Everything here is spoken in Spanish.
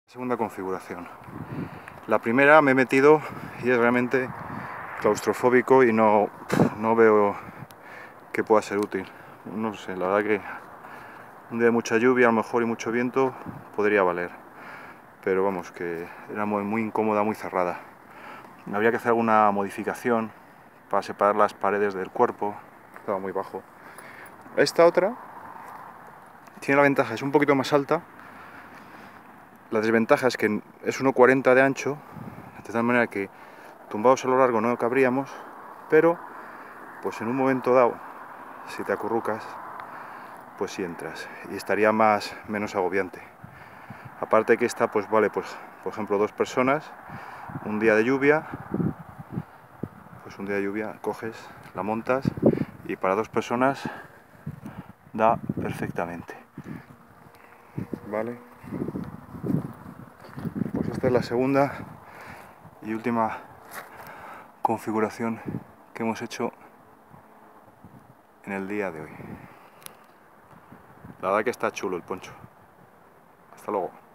Segunda configuración. La primera me he metido y es realmente claustrofóbico y no veo que pueda ser útil. No sé, la verdad que un día de mucha lluvia a lo mejor y mucho viento podría valer, pero vamos, que era muy incómoda, muy cerrada. Habría que hacer alguna modificación para separar las paredes del cuerpo, estaba muy bajo. Esta otra tiene la ventaja, es un poquito más alta. La desventaja es que es 1,40 de ancho, de tal manera que tumbados a lo largo no cabríamos, pero pues en un momento dado, si te acurrucas, pues sí entras y estaría menos agobiante. Aparte que esta pues vale, pues por ejemplo 2 personas, un día de lluvia, pues un día de lluvia coges, la montas y para 2 personas da perfectamente. Vale. Pues esta es la segunda y última configuración que hemos hecho en el día de hoy. La verdad que está chulo el poncho. Hasta luego.